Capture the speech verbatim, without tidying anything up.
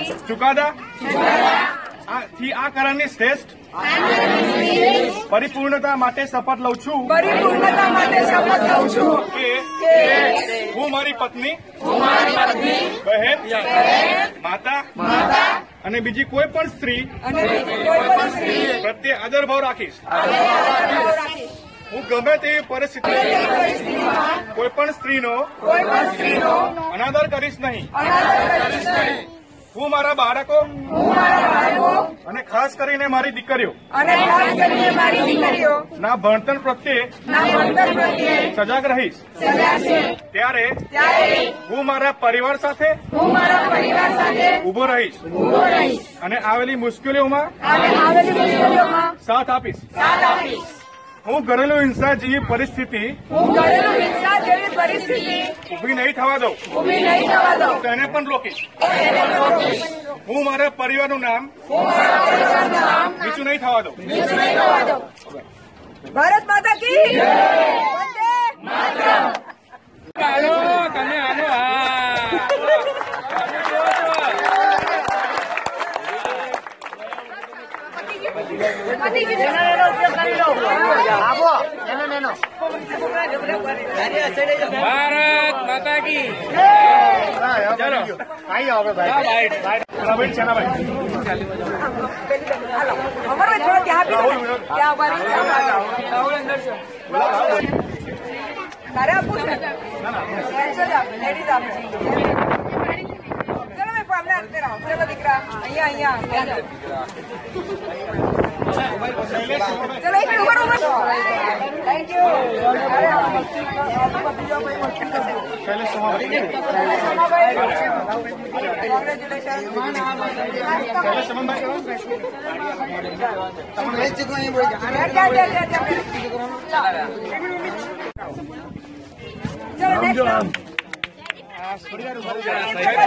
ચુકાદા થી આ કરારની શ્રેષ્ઠ પરિપૂર્ણતા માટે શપથ લઉં છું પરિપૂર્ણતા માટે શપથ લઉં છું કે હું મારી પત્ની બહેન માતા અને બીજી કોઈ પણ સ્ત્રી પ્રત્યે આદરભાવ રાખીશ. હું ગમે તેવી પરિસ્થિતિમાં કોઈ પણ સ્ત્રીનો અનાદર કરીશ નહીં. હું મારા બાળકો અને ખાસ કરીને મારી દીકરીઓ ના ભણતર પ્રત્યે સજાગ રહીશ. ત્યારે હું મારા પરિવાર સાથે ઉભો રહીશ અને આવેલી મુશ્કેલીઓમાં સાથ આપીશ. હું ઘરેલુ હિંસા જેવી પરિસ્થિતિ ઉભી નહીં થવા દઉં. તેને પણ રોકીશ. હું મારા પરિવારનું નામ નીચું નહીં થવા દઉં. ભારત માતા કી હાલો તમે હાલો ભારત માતા કી ચલો આઈ આવો ભાઈ ભાઈ છે ના ભાઈ અમારે થોડો ત્યાં ત્યાં તારે આપું છે લેડીઝ આપે ચલો મેં પામને હાથ પહેરાવો ચલો દીકરા અહીંયા અહીંયા ચલો એક ઉપર ઉપર થેન્ક યુ. કોંગ્રેચ્યુલેશન.